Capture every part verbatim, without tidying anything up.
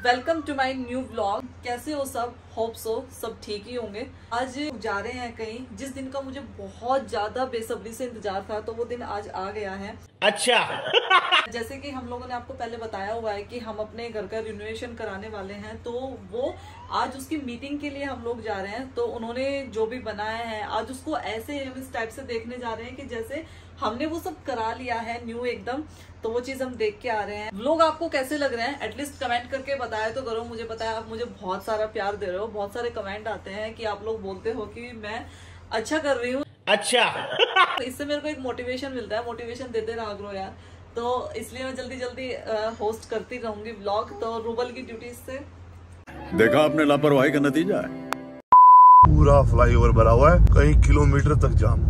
Welcome to my new vlog. कैसे हो सब? होप सो सब ठीक ही होंगे। आज जा रहे हैं कहीं, जिस दिन का मुझे बहुत ज्यादा बेसब्री से इंतजार था, तो वो दिन आज आ गया है। अच्छा जैसे कि हम लोगों ने आपको पहले बताया हुआ है कि हम अपने घर का रिनोवेशन कराने वाले हैं, तो वो आज उसकी मीटिंग के लिए हम लोग जा रहे हैं। तो उन्होंने जो भी बनाया है आज उसको ऐसे इस टाइप से देखने जा रहे हैं कि जैसे हमने वो सब करा लिया है न्यू एकदम। तो वो चीज हम देख के आ रहे हैं। लोग आपको कैसे लग रहे हैं एटलीस्ट कमेंट करके बताया तो करो। मुझे पता है आप मुझे बहुत सारा प्यार दे रहे हो, बहुत सारे कमेंट आते हैं कि आप लोग बोलते हो कि मैं अच्छा कर रही हूँ। अच्छा इससे मेरे को एक मोटिवेशन मिलता है, मोटिवेशन देते रहा करो यार। तो इसलिए मैं जल्दी जल्दी होस्ट करती रहूंगी व्लॉग। तो रूबल की ड्यूटी से देखा आपने लापरवाही का नतीजा है। पूरा फ्लाईओवर भरा हुआ है, कई किलोमीटर तक जाम।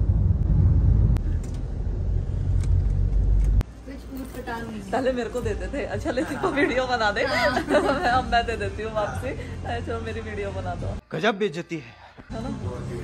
पहले मेरे को देते थे, अच्छा लेती को वीडियो बना दे। अब मैं दे देती हूँ वापसी। अच्छा मेरी वीडियो बना दो। गजब बेइज्जती है, है ना?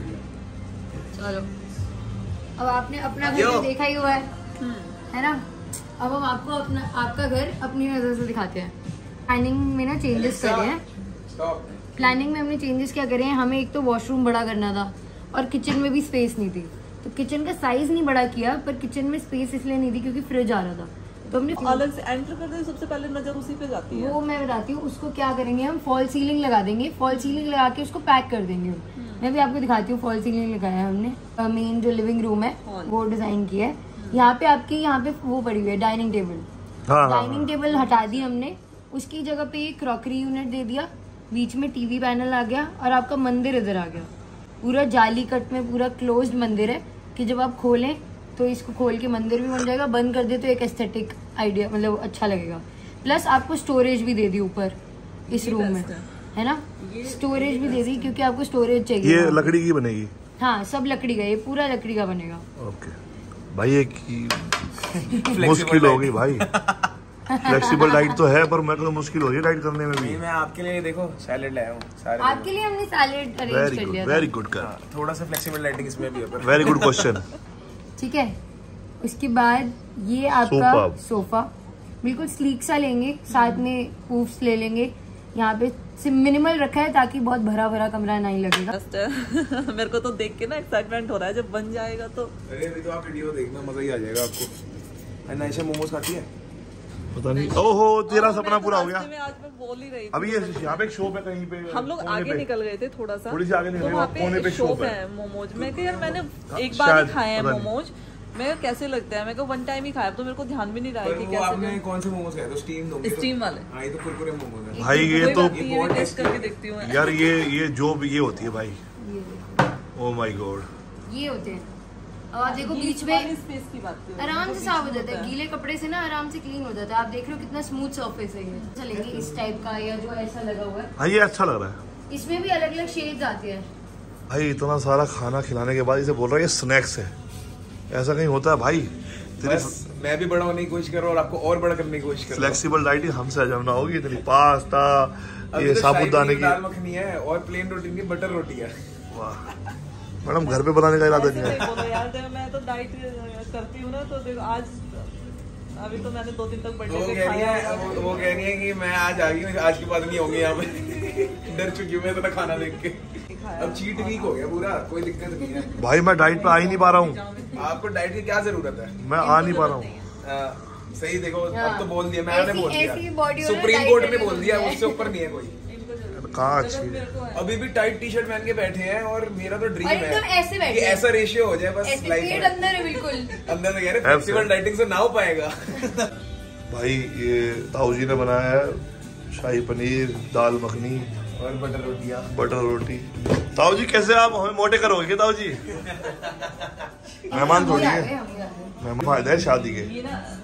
चलो अब आपने अपना घर तो देखा ही हुआ है, है ना? अब हम आपको अपना आपका घर अपनी नजर से दिखाते हैं। प्लानिंग में ना चेंजेस करे हैं। प्लानिंग में हमने चेंजेस क्या करे हैं, हमें एक तो वॉशरूम बड़ा करना था और किचन में भी स्पेस नहीं थी। तो किचन का साइज नहीं बड़ा किया, पर किचन में स्पेस इसलिए नहीं थी क्योंकि फ्रिज आ रहा था। तो हमने अलग से एंटर करते ही सबसे पहले नजर उसी पे जाती है। वो मैं बताती हूँ। उसको क्या करेंगे, हम फॉल सीलिंग लगा देंगे। फॉल सीलिंग लगा के उसको पैक कर देंगे। मैं भी आपको दिखाती हूँ। फॉल सीलिंग लगाया है हमने। मेन जो लिविंग रूम है वो डिजाइन किया है। यहाँ पे आपके यहाँ पे वो पड़ी हुई है डाइनिंग टेबल। डाइनिंग टेबल हटा दी हमने, उसकी जगह पे एक क्रॉकरी यूनिट दे दिया। बीच में टीवी पैनल आ गया और आपका मंदिर इधर आ गया। पूरा जाली कट में पूरा क्लोज्ड मंदिर है कि जब आप खोलें तो इसको खोल के मंदिर भी बन जाएगा, बंद कर दे तो एक एस्थेटिक आइडिया, मतलब अच्छा लगेगा। प्लस आपको स्टोरेज भी दे दी ऊपर इस रूम में, है ना? स्टोरेज भी दे दी क्योंकि आपको स्टोरेज चाहिए। ये लकड़ी की बनेगी? हाँ सब लकड़ी का, ये पूरा लकड़ी का बनेगा। ओके भाई, एक मुश्किल होगी भाई। फ्लेक्सिबल डाइट तो है पर मेरे को मुश्किल हो रही है डाइट करने में भी। मैं आपके लिए देखो सैलेड लाया हूँ सारे। आपके लिए हमने सैलेड अरेंज कर लिया। वेरी गुड कर, थोड़ा सा फ्लेक्सिबल डाइटिंग इसमें भी है। Very good question. ठीक है, उसके बाद ये आपका सोफा बिल्कुल स्लीक सा लेंगे, साथ में पूफ्स ले लेंगे। यहाँ पे मिनिमल रखा है ताकि बहुत भरा भरा कमरा नहीं लगेगा। मेरे को तो देख के ना एक्साइटमेंट हो रहा है, जब बन जाएगा तो। अरे अभी तो आप वीडियो देखना, मजा ही आ जाएगा आपको। नाइशा मोमोज खाती है? पता नहीं। ओहो तेरा सपना पूरा हो गया। आज मैं बोल ही रही थी। अभी ये यहाँ पे एक शॉप है कहीं पे, हम लोग आगे निकल गए थे थोड़ा सा, थोड़ी सी आगे निकल वहाँ कोने पे शॉप है मोमोज। मैं यार मैंने एक बार ही खाए हैं मोमोज, मैं कैसे लगता है, मेरे को वन टाइम ही खाया तो मेरे को ध्यान भी नहीं रहा है कि कैसे। आपने कौन से मोमोज खाए? तो स्टीम दोगे? स्टीम वाले। हाँ, ये तो कुरकुरे मोमोज हैं भाई। ये तो टेस्ट करके देखती हूँ यार, ये ये जो भी ये होती है भाई। ओह माय गॉड, ये होते हैं। और देखो बीच में स्पेस की बात है, आराम से साफ हो जाता है। गीले कपड़े से ना आराम से क्लीन हो जाता है। आप देख रहे हो कितना स्मूथ सरफेस है ये। चलेंगे इस टाइप का या जो ऐसा लगा हुआ है। हाँ ये अच्छा लग रहा है। इसमें भी अलग अलग शेड्स आते हैं। भाई इतना सारा खाना खिलाने के बाद इसे बोल रहा है ये स्नैक्स है, ऐसा कहीं होता है भाई? बस मैं भी बड़ा होने की कोशिश कर रहा हूँ और आपको और बड़ा करने की कोशिश कर रहा हूँ। फ्लेक्सिबल डाइट हमसे हजम ना होगी। इतनी पास्ता, ये तो साबुदाने की दाल मखनी है और प्लेन रोटी की बटर रोटी है। वाह मैडम, घर पे बनाने का इरादा नहीं है? बोलो यार, मैं तो डाइट करती हूँ ना, तो देखो आज अभी तो मैंने दो दिन तक बर्थडे वो कह रही है वो, वो कह रही है कि मैं आज आ गई हूँ, आज की बात नहीं होंगी यहाँ पे। डर चुकी हूँ मैं इतना खाना देख के। अब चीट वीक हो गया पूरा, कोई दिक्कत नहीं है भाई। मैं डाइट पे आ ही नहीं पा रहा हूँ। आपको डाइट की क्या जरूरत है? मैं आ नहीं पा रहा हूँ। सही देखो, अब तो बोल दिया मैंने, बोल दिया सुप्रीम कोर्ट ने बोल दिया, उससे ऊपर नहीं है कोई। कहाँ अच्छी अभी भी टाइट टी शर्ट पहन के बैठे हैं और मेरा तो ड्रीम है ऐसे कि ऐसा रेशियो हो जाए बस लाइफ में। अंदर है बिल्कुल अंदर से कह रहे फ्लेक्सिबल डाइटिंग से ना हो पाएगा। भाई ये ताऊ जी ने बनाया है शाही पनीर, दाल मखनी और बटर रोटियां। बटर रोटी। ताऊ जी कैसे आप हमें मोटे करोगे ताऊ जी? मेहमान थोड़ी है, मेहमान फायदा है शादी के।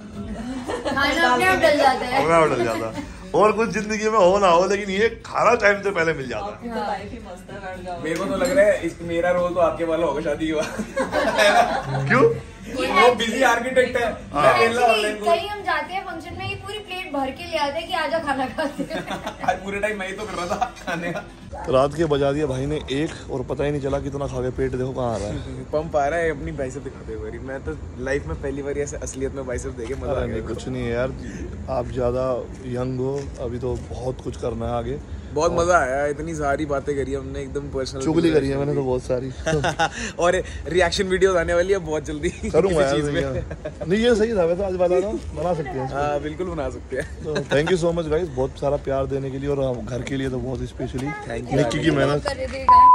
खाना अपने आप डल जाता है। अपने आप डल जाता है। और कुछ जिंदगी में हो ना हो, लेकिन ये खाना टाइम से पहले मिल जाता है। लाइफ ही मस्त है। मेरे को तो लग रहा है इस मेरा रोल तो आपके वाला होगा शादी के बाद। क्यों? वो बिजी आर्किटेक्ट है, मैं अकेला ऑनलाइन। कहीं हम जाते हैं फंक्शन में, ये पूरी प्लेट भर के ले आते हैं कि आजा खाना खाते हैं। आज पूरे टाइम मैं ही तो कर रहा था खाने का। रात के बजा दिया भाई ने एक, और पता ही नहीं चला कितना खा के पेट देखो कहाँ आ रहा है। पंप आ रहा है, अपनी बाइसेप दिखाते हुए। मैं तो लाइफ में पहली बार ऐसे असलियत में बाइसेप देखे, मजा आ गया। कुछ नहीं है यार, आप ज्यादा यंग हो, अभी तो बहुत कुछ करना है आगे। बहुत मजा आया, इतनी सारी बातें करी हमने, एकदम पर्सनल चुगली करी है मैंने तो बहुत सारी। और रिएक्शन वीडियोस आने वाली है बहुत जल्दी। करूंगा यार, नहीं ये सही था वैसे, आज बता रहा हूँ, बना सकते हैं। हाँ बिल्कुल बना सकते हैं। तो thank you so much guys, बहुत सारा प्यार देने के लिए, और घर के लिए तो बहुत स्पेशली निक्की की मेहनत।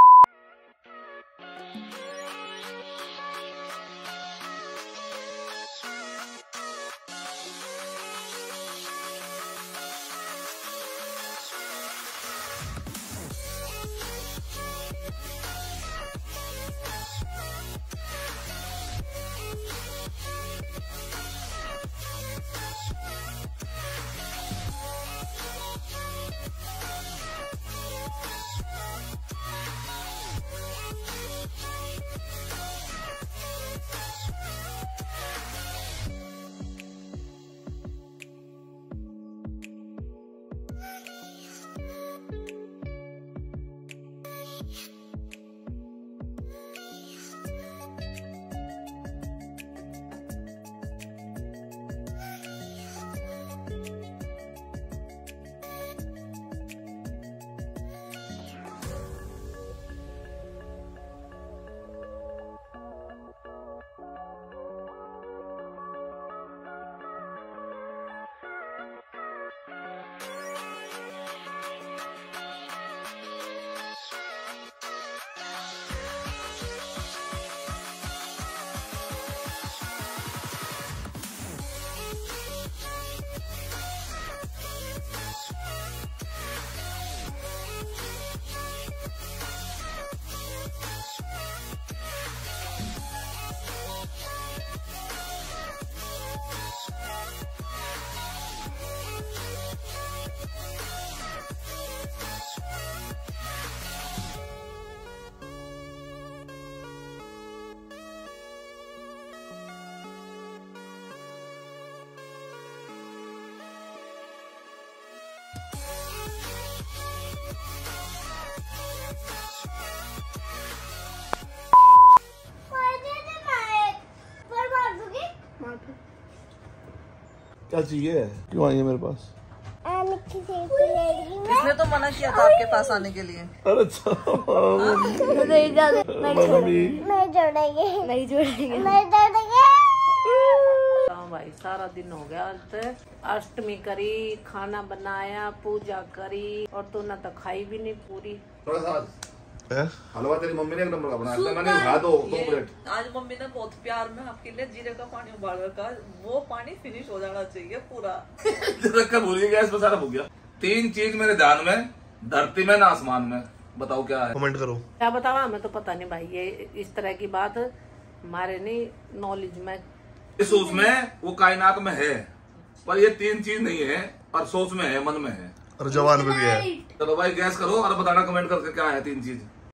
क्या चाहिए, क्यों आई है मेरे पास? इसने तो मना किया था आपके पास आने के लिए। अरे अच्छा, नहीं जोड़ेंगे, नहीं जोड़ेंगे, नहीं जोड़ेंगे। हाँ भाई, सारा दिन हो गया। अष्टमी करी, खाना बनाया, पूजा करी, और तो ना तो खाई भी नहीं पूरी। हलवा तेरी मम्मी ने एक नंबर का बनाया, मैंने उठा दो दो प्लेट। आज मम्मी ने बहुत प्यार में आपके लिए जीरे का पानी उबाल रखा, वो पानी फिनिश हो जाना चाहिए पूरा। रखकर भूल गया, गैस पे सारा हो गया। तीन चीज मेरे ध्यान में, धरती में ना आसमान में, बताओ क्या है? कमेंट करो। क्या बताओ, हमें तो पता नहीं भाई, ये इस तरह की बात हमारे नहीं नॉलेज में। इस उसमें वो कायनात में है, पर ये तीन चीज नहीं है, और सोच में है, मन में है, और जवान में भी है। चलो भाई गैस करो और बताना कमेंट करके क्या है तीन चीज।